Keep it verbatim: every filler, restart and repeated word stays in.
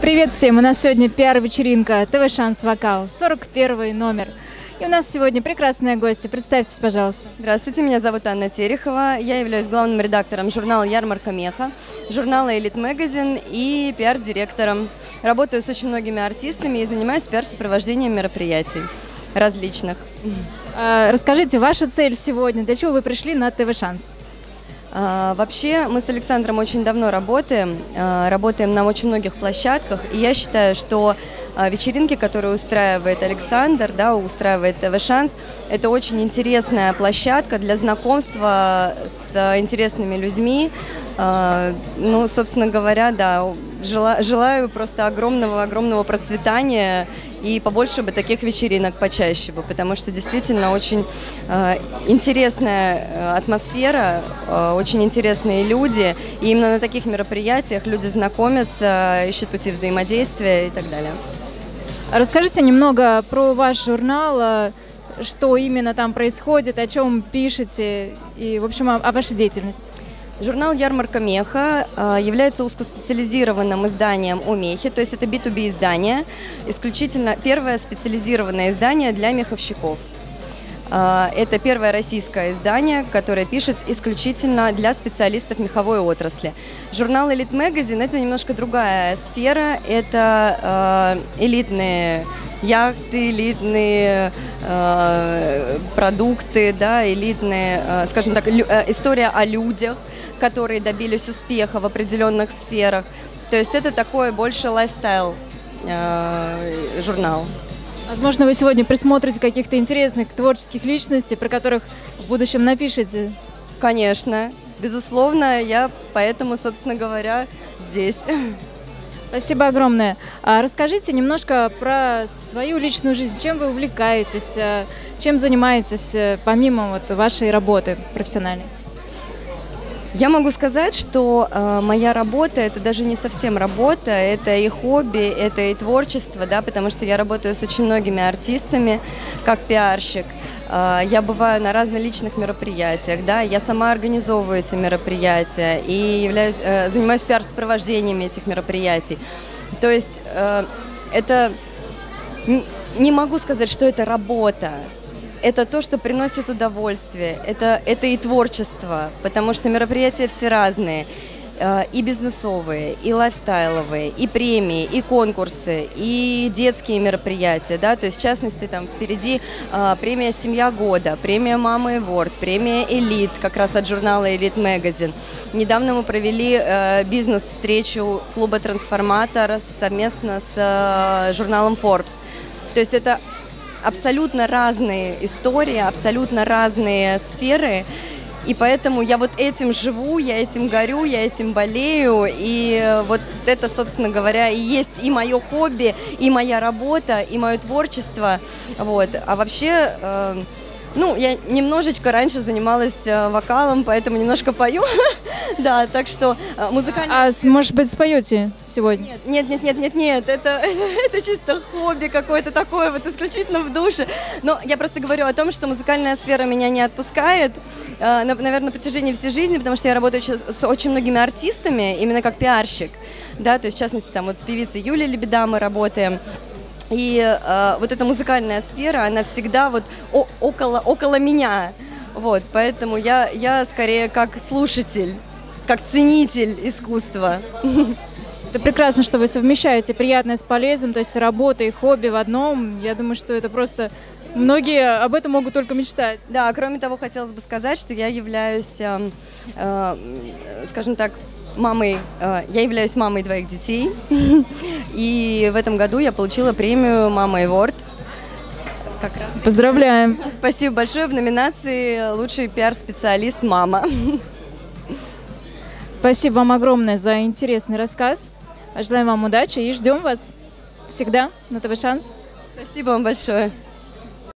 Привет всем! У нас сегодня пиар-вечеринка ТВ Шанс Вокал, сорок первый номер. И у нас сегодня прекрасные гости. Представьтесь, пожалуйста. Здравствуйте, меня зовут Анна Терехова. Я являюсь главным редактором журнала «Ярмарка Меха», журнала «Элит Магазин» и пиар-директором. Работаю с очень многими артистами и занимаюсь пиар-сопровождением мероприятий различных. А, расскажите, ваша цель сегодня, для чего вы пришли на ТВ Шанс? А, вообще, мы с Александром очень давно работаем, а, работаем на очень многих площадках, и я считаю, что а, вечеринки, которые устраивает Александр, да, устраивает ТВ Шанс, это очень интересная площадка для знакомства с интересными людьми. А, ну, собственно говоря, да, жела, желаю просто огромного-огромного процветания и побольше бы таких вечеринок, почаще бы, потому что действительно очень э, интересная атмосфера, э, очень интересные люди, и именно на таких мероприятиях люди знакомятся, ищут пути взаимодействия и так далее. Расскажите немного про ваш журнал, что именно там происходит, о чем пишете и, в общем, о, о вашей деятельности. Журнал «Ярмарка Меха» является узкоспециализированным изданием о мехе, то есть это би ту би издание, исключительно первое специализированное издание для меховщиков. Это первое российское издание, которое пишет исключительно для специалистов меховой отрасли. Журнал «Элит Магазин» — это немножко другая сфера, это элитные яхты, элитные э, продукты, да, элитные, э, скажем так, лю, э, история о людях, которые добились успеха в определенных сферах. То есть это такой больше лайфстайл э, журнал. Возможно, вы сегодня присмотрите каких-то интересных творческих личностей, про которых в будущем напишите. Конечно, безусловно, я поэтому, собственно говоря, здесь. Спасибо огромное. А расскажите немножко про свою личную жизнь. Чем вы увлекаетесь, чем занимаетесь помимо вот вашей работы профессиональной? Я могу сказать, что э, моя работа — это даже не совсем работа, это и хобби, это и творчество, да, потому что я работаю с очень многими артистами как пиарщик. Э, я бываю на различных мероприятиях, да, я сама организовываю эти мероприятия и являюсь, э, занимаюсь пиар-сопровождением этих мероприятий. То есть э, это не могу сказать, что это работа. Это то, что приносит удовольствие, это, это и творчество, потому что мероприятия все разные, э, и бизнесовые, и лайфстайловые, и премии, и конкурсы, и детские мероприятия, да, то есть в частности там впереди э, премия «Семья года», премия «Мама Эворд», премия «Элит», как раз от журнала «Элит Магазин». Недавно мы провели э, бизнес-встречу клуба «Трансформатор» совместно с э, журналом Forbes, то есть это абсолютно разные истории, абсолютно разные сферы, и поэтому я вот этим живу, я этим горю, я этим болею, и вот это, собственно говоря, и есть и мое хобби, и моя работа, и мое творчество, вот. А вообще, э, ну, я немножечко раньше занималась вокалом, поэтому немножко пою, да, так что музыкально... А, может быть, споете сегодня? Нет, нет, нет, нет, нет, это, это чисто хобби какое-то такое, вот исключительно в душе. Но я просто говорю о том, что музыкальная сфера меня не отпускает, наверное, на протяжении всей жизни, потому что я работаю с очень многими артистами, именно как пиарщик, да, то есть, в частности, там вот с певицей Юлией Лебеда мы работаем. И э, вот эта музыкальная сфера, она всегда вот о, около, около меня, вот, поэтому я, я скорее как слушатель, как ценитель искусства. Это прекрасно, что вы совмещаете приятное с полезным, то есть работа и хобби в одном. Я думаю, что это просто... Многие об этом могут только мечтать. Да, кроме того, хотелось бы сказать, что я являюсь, э, э, скажем так, мамой, э, я являюсь мамой двоих детей, и в этом году я получила премию «Мама Эворд». Как раз. Поздравляем! Спасибо большое в номинации «Лучший пиар-специалист мама». Спасибо вам огромное за интересный рассказ. Желаем вам удачи и ждем вас всегда на ТВ Шанс. Спасибо вам большое.